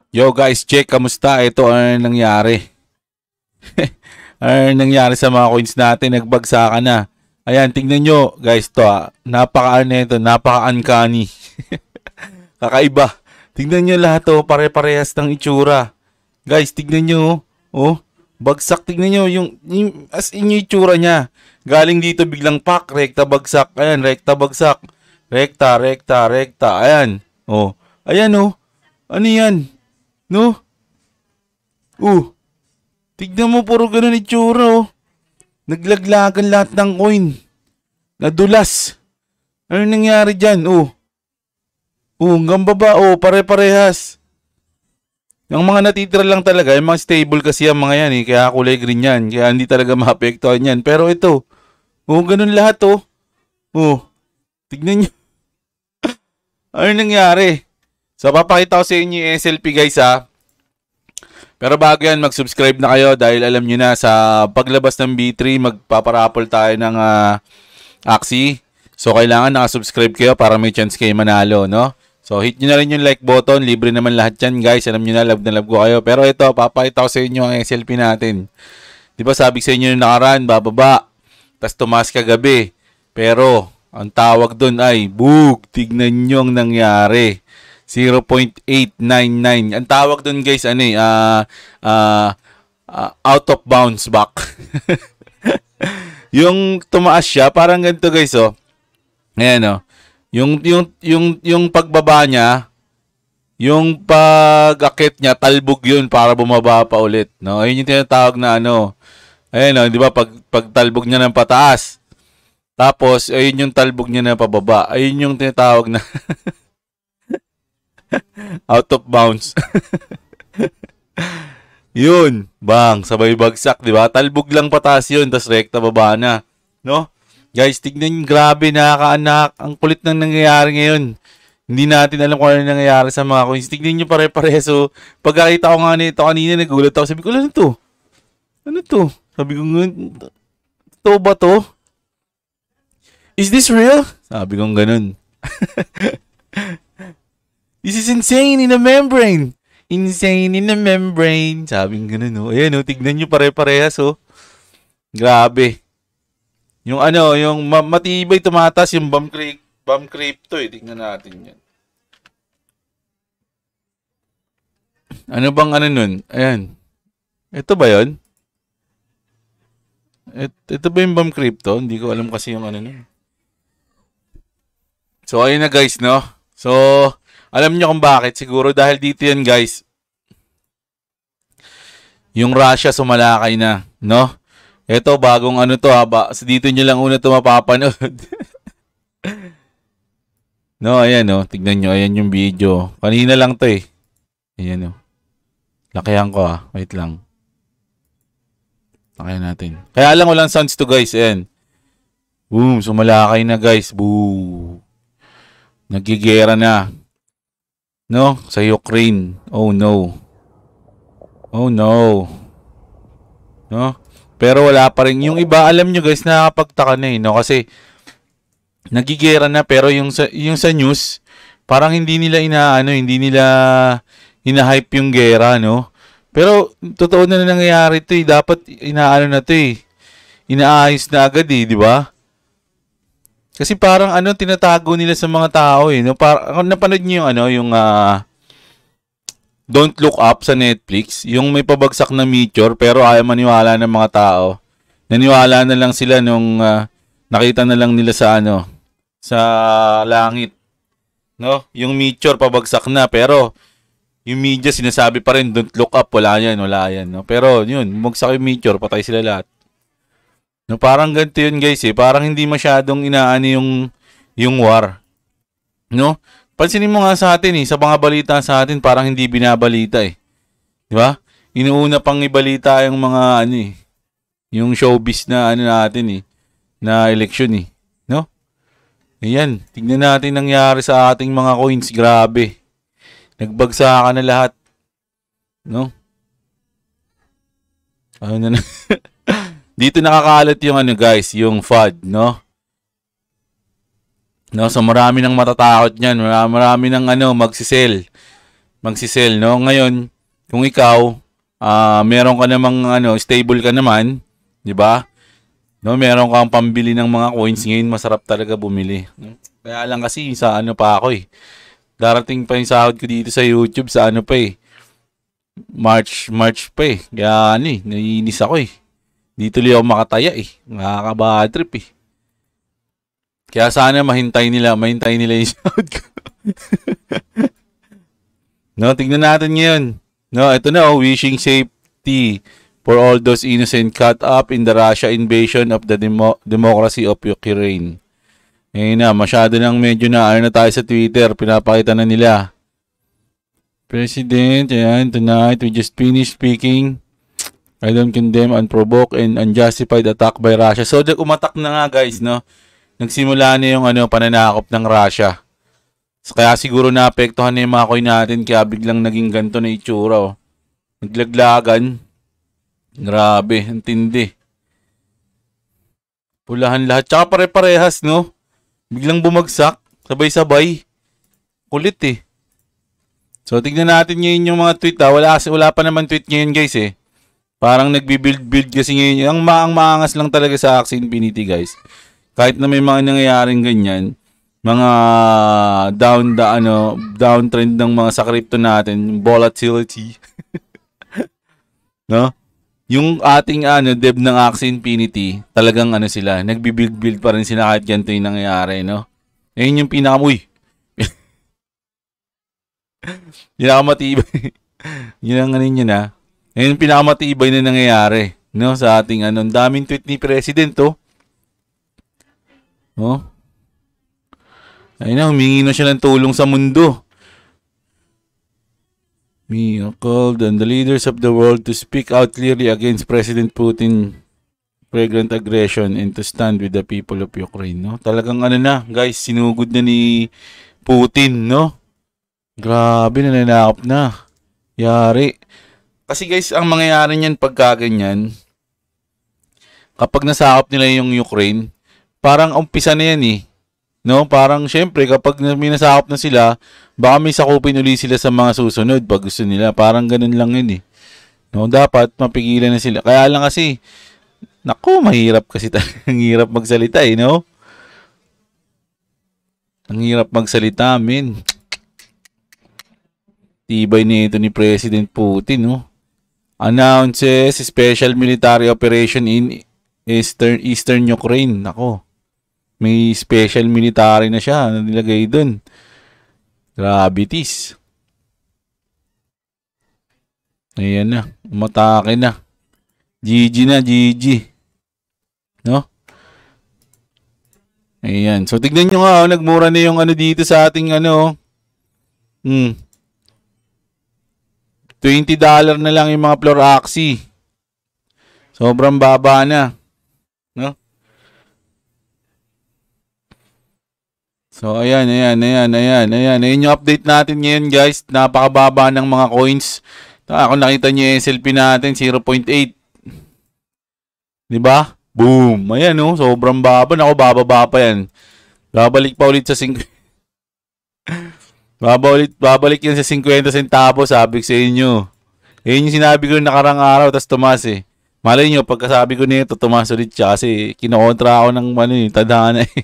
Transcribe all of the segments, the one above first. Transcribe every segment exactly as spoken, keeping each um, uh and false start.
Yo guys, check, kamusta? Ito ano nangyari? Ano nangyari sa mga coins natin? Nagbagsakan na. Ayan, tingnan nyo guys to ah. Napaka ano ito, napaka-uncanny. Kakaiba. Tingnan nyo lahat to, pare-parehas ng itsura. Guys, tignan nyo. Oh, bagsak, tignan nyo. Yung, yung, as in yung itsura niya. Galing dito biglang pak, rekta, bagsak. Ayan, rekta, bagsak. Rekta, rekta, rekta. Ayan. Oh, ayan oh. Ano yan? No? Uh, tignan mo, puro ganun itsura oh. Naglaglagan lahat ng coin. Nadulas. Ano nangyari dyan? Oh. Oh, hanggang baba. Oh, pare-parehas. Yung mga natitira lang talaga, yung mga stable kasi yung mga yan eh. Kaya kulay green yan. Kaya hindi talaga maapektuhan yan. Pero ito, oh, ganun lahat oh. Oh, tignan nyo. Ano nangyari? So, papakita ko sa inyo yung S L P guys ha. Pero bago yan, mag-subscribe na kayo dahil alam nyo na sa paglabas ng B three, magpaparapol tayo ng uh, Axie. So, kailangan nakasubscribe kayo para may chance kayo manalo, no? So, hit nyo na rin yung like button. Libre naman lahat yan, guys. Alam nyo na, love na love ko kayo. Pero ito, papakita ko sa inyo ang S L P natin. Diba sabi sa inyo yung nakaraan, bababa. Tapos tumaas kagabi. Pero, ang tawag dun ay, boog, tignan nyo ang nangyari. zero point eight nine nine. Ang tawag dun guys, ano eh, uh, uh, uh, out of bounds back. Yung tumaas siya, parang ganito guys, oh. Ayan, oh. Yung, yung, yung, yung pagbaba niya, yung pag-akit niya, talbog yun para bumaba pa ulit. No? Ayun yung tinatawag na ano. Ayan, oh, di ba, pag, pag talbog niya ng pataas. Tapos, ayun yung talbog niya na pababa. Ayun yung tinatawag na out of bounds. Yun, bang, sabay bagsak, di ba? Talbog lang pataas yun, tas rekta baba na. No? Guys, tignan nyo, grabe, nakakaanak. Ang kulit nang nangyayari ngayon. Hindi natin alam kung ano nangyayari sa mga coins. Tignan nyo pare-pare. So, pagkakita ko nga nito kanina, nagulat ako. Sabi ko, ano to? Ano to? Sabi ko, to ba to? Is this real? Sabi ko ganun. This is insane in a membrane. Insane in a membrane. Sabi ko ganun, no? Ayan, no? Tignan nyo pare-parehas, oh. Grabe. Yung ano, yung matibay tumatas, yung bomb creep, bomb creep to eh. Tingnan natin yan. Ano bang ano nun? Ayan. Ito ba yun? Et, ito ba yung bomb creep to? Hindi ko alam kasi yung ano nun. So, ayun na guys, no? So, alam nyo kung bakit. Siguro dahil dito yan guys. Yung Russia sumalakay na, no? Ito, bagong ano to ha. Ba, so dito nyo lang una ito mapapanood. No, ayan o. Oh, tignan nyo. Ayan yung video. Kanina lang to eh. Ayan o. Oh. Lakihan ko ha. Wait lang. Lakihan natin. Kaya lang walang sounds to guys. Ayan. Boom. Sumalakay na guys. Boom. Nagigera na. No? Sa Ukraine. Oh no. Oh no. No? Pero wala pa rin. Yung iba, alam nyo guys, nakakapagtaka na eh, no? Kasi, nagigera na, pero yung sa, yung sa news, parang hindi nila inaano, hindi nila ina-hype yung gera, no? Pero, totoo na na nangyayari ito eh. Dapat, inaano na ito eh. Inaayos na agad eh, di ba? Kasi parang ano, tinatago nila sa mga tao eh, no? Parang, napanood nyo yung ano, yung, ah, uh, Don't Look Up sa Netflix, yung may pabagsak na meteor pero ayaw maniwala ng mga tao. Naniwala na lang sila nung uh, nakita na lang nila sa ano, sa langit. No? Yung meteor pabagsak na pero yung media sinasabi pa rin don't look up, wala yan, wala yan. No? Pero yun, bumagsak yung meteor, patay sila lahat. No, parang ganito yun guys eh, parang hindi masyadong inaano yung yung war. No? Pansinin mo nga sa atin eh, sa mga balita sa atin, parang hindi binabalita eh. Di ba? Inuuna pang ibalita yung mga ano eh, yung showbiz na ano natin eh, na eleksyon eh. No? Ayan, tignan natin nangyari sa ating mga coins, grabe. Nagbagsakan na lahat. No? Ano na dito nakakalat yung ano guys, yung F U D, no? No, so marami nang matatakot niyan, marami, marami nang ano magsisell. magsisell, no? Ngayon, kung ikaw, ah meron ka namang ano, stable ka naman, 'di ba? No, meron kang pambili ng mga coins ngayon, masarap talaga bumili. No? Kaya lang kasi sa ano pa ako eh. Darating pa yung sahod ko dito sa YouTube sa ano pa eh. March, March pa eh. Kaya ano eh, naiinis ako eh. Dito tuloy ako makataya eh. Nakaka-bad trip eh. Kaya sana mahintay nila, mahintay nila yung sahod ko. No, tignan natin ngayon. No, ito na oh, wishing safety for all those innocent caught up in the Russia invasion of the demo democracy of Ukraine. Ayun na, masyado nang medyo na ano na tayo sa Twitter, pinapakita na nila. President, ayan, tonight we just finished speaking. I don't condemn unprovoked and unjustified attack by Russia. So, umatak na nga guys, no? Nagsimula na yung ano, pananakop ng Russia. So, kaya siguro naapektuhan na yung mga coin natin, kaya biglang naging ganito na itsura, oh. Naglaglagan. Grabe, ang tindi. Pulahan lahat. Tsaka pare-parehas, no? Biglang bumagsak. Sabay-sabay. Kulit eh. So, tignan natin ngayon yung mga tweet ha. Wala, wala pa naman tweet ngayon guys eh. Parang nagbibuild-build kasi ngayon. Ang maang maangas lang talaga sa Axie Infinity guys. Kahit na may mga nangyayaring ganyan. Mga down the ano, downtrend ng mga sa crypto natin. Volatility. No? Yung ating ano, dev ng Axie Infinity, talagang ano sila, nagbibuild-build pa rin sila kahit ganito yung nangyayari, no? Ayun yung pinakamuy. Pinakamatibay. Yun ang ano yun na. Ayun yung pinakamatibay na nangyayari, no? Sa ating ano, daming tweet ni President, oh. Oh. Ayun na, humingi na siya ng tulong sa mundo. Me called on the leaders of the world to speak out clearly against President Putin's flagrant aggression and to stand with the people of Ukraine, no? Talagang ano na, guys, sinugod na ni Putin, no? Grabe, nananakop na. Yari. Kasi guys, ang mangyayari niyan pagka ganyan, kapag nasakop nila yung Ukraine, parang umpisa na yan eh. No, parang syempre kapag may nasakop na sila, baka may sakupin uli sila sa mga susunod pag gusto nila. Parang ganun lang yun eh. No, dapat mapigilan na sila. Kaya lang kasi, naku, mahirap kasi talaga. Ang hirap magsalita eh, no? Ang hirap magsalita, men. Tibay nito ni President Putin, no? Announces special military operation in Eastern, Eastern Ukraine. Nako. May special military na siya. Ano nilagay dun? Gravities. Ayan na. Umatake na. G G na, G G. No? Ayan. So, tignan nyo nga. Oh, nagmura na yung ano dito sa ating ano. Hmm. twenty dollars na lang yung mga floor Axie. Sobrang baba na. No? So, ayan, ayan, ayan, ayan, ayan. Ayan yung update natin ngayon, guys. Napakababa ng mga coins. Ako nakita nyo yung S L P natin, zero point eight. Diba? Boom! Ayan, oh. Sobrang baba. Naku, bababa pa yan. Babalik pa ulit sa fifty. babalik, babalik yan sa fifty centavos, sabi ko sa inyo. Ayan yung sinabi ko nakarang araw, tas tumas eh. Malay nyo, pagkasabi ko nito, tumas ulit siya kasi kinokontra ako ng ano, eh, tadhana eh.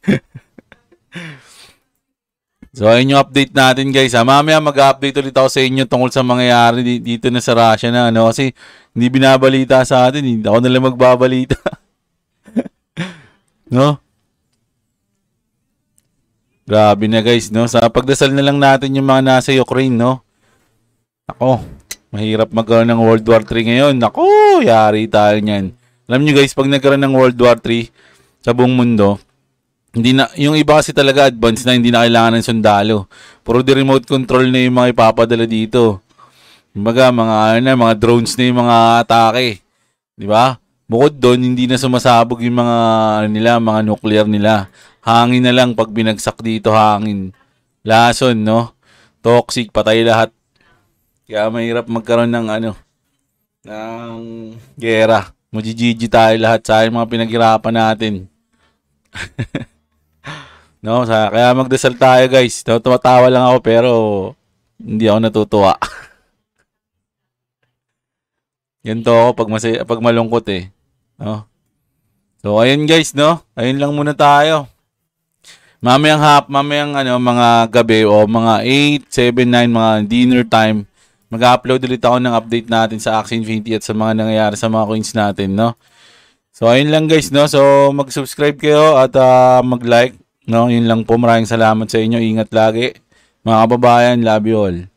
So, ayun yung update natin guys. Ha? Mamaya mag-update ulit ako sa inyo tungkol sa mangyayari dito na sa Russia na ano. Kasi hindi binabalita sa atin. Hindi ako nalang magbabalita. No? Grabe na guys. No? Sa pagdasal na lang natin yung mga nasa Ukraine. No? Ako, mahirap magkaroon ng World War three ngayon. Ako, yari tayo niyan. Alam nyo guys, pag nagkaroon ng World War three sa buong mundo, hindi na, yung iba kasi talaga advanced na, hindi na kailangan ng sundalo. Puro di remote control na yung mga ipapadala dito. Kumbaga, mga, ano na, mga drones na yung mga atake. Di ba? Bukod doon, hindi na sumasabog yung mga, ano nila, mga nuclear nila. Hangin na lang pag binagsak dito, hangin. Lason, no? Toxic, patay lahat. Kaya mahirap magkaroon ng, ano, ng gera. Magigigi tayo lahat sa mga pinaghirapan natin. No, sa kaya magdasal tayo guys. Tumatawa lang ako pero Hindi ako natutuwa. Ganito ako pag, masaya, pag malungkot eh. No? So, ayun guys, no? Ayun lang muna tayo. Mamayang hap, mamayang ano, mga gabi o mga eight, seven, nine, mga dinner time, mag-upload ulit ako ng update natin sa Axie Infinity at sa mga nangyayari sa mga coins natin, no? So, ayun lang guys, no? So, mag-subscribe kayo at uh, mag-like, no? Yun lang po. Maraming salamat sa inyo. Ingat lagi. Mga kababayan, love you all.